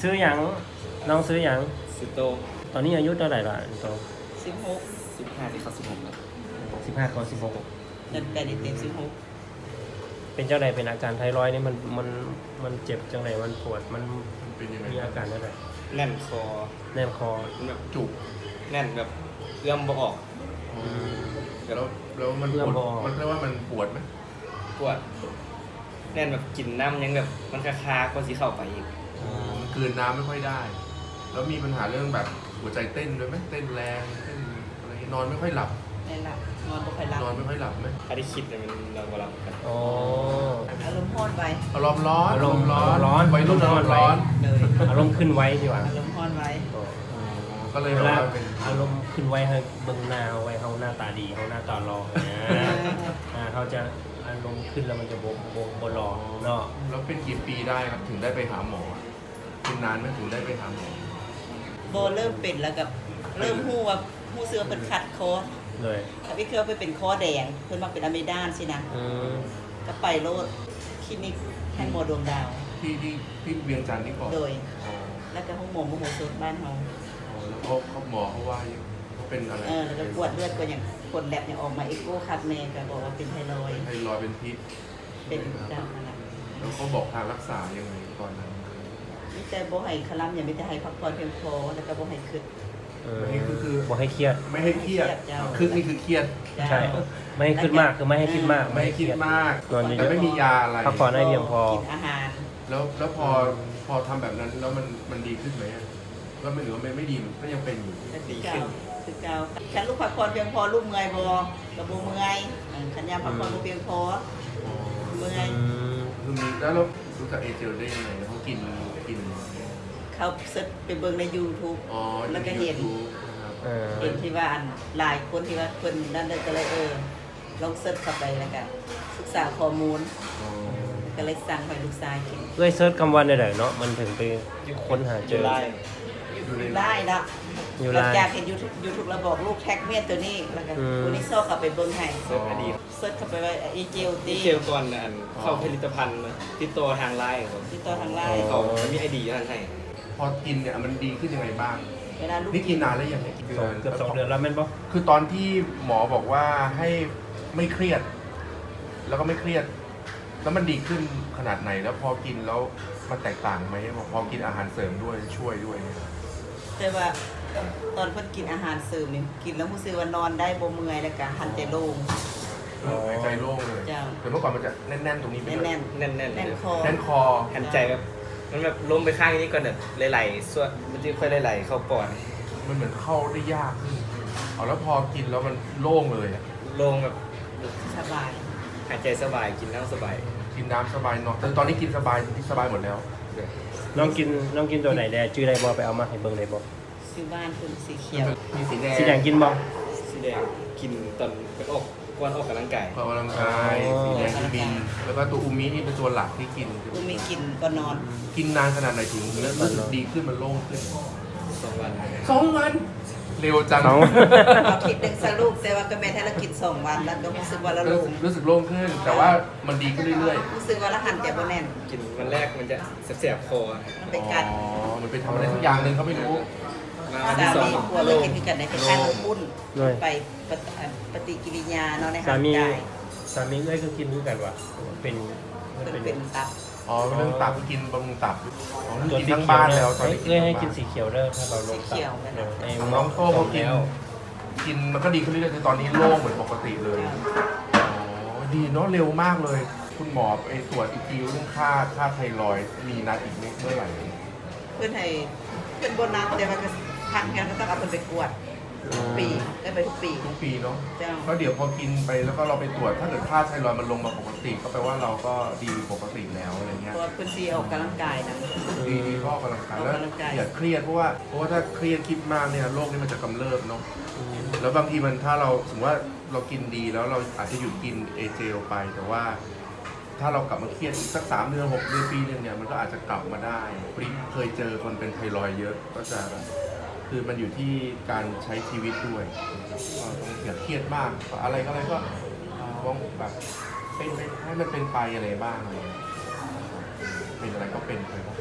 ซื้อหยังน้องซื้อหยังซื้อโตตอนนี้อายุเท่าไหร่ละโต 16 15ที่เขา16แล้ว 15เขา16 เดือน8เต็ม16 เป็นเจ้าใดเป็นอาการไทรอยด์นี่มันเจ็บจังไหนมันปวดมันเป็นยังไงมีอาการอะไรแน่นคอแน่นคอแบบจุกแน่นแบบเอื้อมบ่ออกแล้วมันปวดมันเรียกว่ามันปวดไหมปวดแน่นแบบกินน้ำยังแบบมันคาๆก็สิเข้าไปอีกมันคืนน้ำไม่ค่อยได้แล้วมีปัญหาเรื่องแบบหัวใจเต้นด้วยไหมเต้นแรงเต้นอะไรนอนไม่ค่อยหลับไม่หลับนอนไม่ค่อยหลับนอนไม่ค่อยหลับไหมถ้าได้คิดเนี่ยมันนอนบ่หลับกันอ๋ออารมณ์ร้อนไปอารมณ์ร้อนวัยรุ่นอารมณ์ร้อนเลยอารมณ์ขึ้นไว้ดีกว่าอารมณ์ร้อนไว้ก็เลยว่าอารมณ์ขึ้นไว้ให้เบิ่งหน้าไว้เขาหน้าตาดีเขาหน้าตาหล่อเขาจะอารมณ์ขึ้นแล้วมันจะบ่หล่อเนาะแล้วเป็นกี่ปีได้ครับถึงได้ไปหาหมอเป็นนานไหมถึงได้ไปหาหมอโบเริ่มเป็นแล้วกับเริ่มหู้ว่าหู้เสื้อเป็นขัดคอเลยถ้าพี่เคยไปเป็นคอแดงเพิ่นมาเป็นอะเมดานสินะก็ไปโลดคลินิกแห่งหมอดวงดาวที่เวียงจันทร์นี่ก่อนโดยแล้วก็ห้องหมอมโหสถบ้านเฮาแล้วเขาหมอเขาว่าเขาเป็นอะไรแล้วก็ปวดเลือดก็อย่างผลแลบเนี่ยออกมาเอ็กโกคัดแม่ก็บอกว่าเป็นไทรอยด์เป็นพิษเป็นจังนั่นแหละแล้วเขาบอกทางรักษายังไงตอนนั้นมีแต่บ่ให้คลั่มอย่ามีแต่ให้พักผ่อนเพียงพอแล้วก็บ่ให้คิดคือบ่ให้เครียดไม่ให้เครียดคือนี่คือเครียดใช่ไม่ให้คิดมากคือไม่ให้คิดมากไม่ให้คิดมากแต่ไม่มียาอะไรพักผ่อนให้เพียงพอกินอาหารแล้วพอทำแบบนั้นแล้วมันดีขึ้นไหมแล้วไม่หรือว่าไม่ดีก็ยังเป็นอยู่ดีขึ้นคือเก่าฉันลูกพักผ่อนเพียงพอลูกเมื่อยบ่กับบ่เมื่อยขันยามพักผ่อนเพียงพอเมื่อยคือมีแล้วเรารู้จักเอเจลได้ยังไงเขากินเขาเสิร์ชไปเบิ่งใน YouTube แล้วก็เห็นที่ว่าหลายคนที่ว่าเพิ่นนั่นเลยก็เลยลองเสิร์ชเข้าไปแล้วก็ศึกษาข้อมูลก็เลยสั่งให้ลูกชายกินเสิร์ชคำว่าได้เนาะมันถึงไปค้นหาเจอได้นะหลังจากเห็น YouTube แล้วบอกลูกแท็กเมียตัวนี้แล้วก็คนนี้โซ่เข้าไปเบิ่งให้เสิร์ชอดีตเสิร์ชเข้าไปว่าอีเจลก่อนเข้าผลิตภัณฑ์ติดต่อทางไลน์ติดต่อทางไลน์เขามี ID ทางให้พอกินเนี่ยมันดีขึ้นยังไงบ้างนี่กินนานแล้วยังเนี่ยเกือบ2 เดือนแล้วแม่นปะคือตอนที่หมอบอกว่าให้ไม่เครียดแล้วก็ไม่เครียดแล้วมันดีขึ้นขนาดไหนแล้วพอกินแล้วมันแตกต่างไหมพอกินอาหารเสริมด้วยช่วยด้วยแต่ว่าตอนเพิ่นกินอาหารเสริมนี่กินแล้วรู้สึกว่านอนได้บ่เมื่อยแล้วก็หันใจโล่งหายใจโล่งเลยแต่เมื่อก่อนมันจะแน่นๆตรงนี้แน่นคอหันใจแบบมันแบบล้มไปข้างนี้ก่อนแบบไหลๆส่วนมันจะค่อยไหลๆเข้าปอดมันเหมือนเข้าได้ยากขึ้นแล้วพอกินแล้วมันโล่งเลยโล่งแบบสบายหายใจสบายกินน้ำสบายกินน้ำสบายเนาะแต่ตอนนี้กินสบายหมดแล้วน้องกินตัวไหนแดชื่ออะไรบอไปเอามาให้เบิ่งได้บอซื้อบ้านคุณสีเขียวมีสีแดงสีแดงกินบอสีแดงกินตอนไปออกกำลังกายสีแดงคือบินแล้วก็ตัวอูมินี่เป็นตัวหลักที่กินอูมิกินก็นอนกินนานขนาดไหนถึงแล้วดีขึ้นมันโล่งขึ้น 2 วันเร็วจังเอาคิดหนึ่งสรุปแต่ว่าก็แม่ถ้าเรากิน2 วันแล้วก็รู้สึกว่าเรารู้สึกโล่งขึ้นแต่ว่ามันดีขึ้นเรื่อยๆรู้สึกว่าเราหันใจบ่แน่นกินวันแรกมันจะแสบคอมันไปกัดมันไปทำอะไรทุกอย่างนึงเขาไม่รู้สามีกลัวเลยกินกันในการมุ่นไปปฏิกิริยาเนาะในร่างกายสามีเอ้ยก็กินด้วยกันวะเป็นตับเรื่องตับกินบำรุงตับกินทั้งบ้านแล้วตอนนี้เอ้ยให้กินสีเขียวเด้อถ้าเราลงตับน้องโต้เขากินมันก็ดีขึ้นเรื่อยๆตอนนี้โล่งเหมือนปกติเลยดีเนาะเร็วมากเลยคุณหมอตรวจอีกทีเรื่องค่าไทรอยด์มีนัดอีกเมื่อไหร่เพื่อนให้เป็นโบนัสแต่ว่าทางงานก็ต้องเอาไปกวดปีได้ไปทุกปีเนาะเพราะเดี๋ยวพอกินไปแล้วก็เราไปตรวจถ้าเกิดค่าไทรอยด์มันลงมาปกติก็แปลว่าเราก็ดีปกติแล้วอะไรเงี้ยตัวคุณซีออกกำลังกายนะดีก็ออกกำลังกายแล้วอย่าเครียดเพราะว่าถ้าเครียดคิดมากเนี่ยโรคนี้มันจะกำเริบเนาะแล้วบางทีมันถ้าเราสมมติว่าเรากินดีแล้วเราอาจจะหยุดกินเอเจลไปแต่ว่าถ้าเรากลับมาเครียดสัก3 เดือน 6 เดือนปีนึงเนี่ยมันก็อาจจะกลับมาได้เคยเจอคนเป็นไทรอยด์เยอะก็จะคือมันอยู่ที่การใช้ชีวิตด้วยก็ต้องอย่าเครียดมากอะไรก็ต้องแบบเป็นให้มันเป็นไปอะไรบ้างอะไรเป็นอะไรก็เป็นไป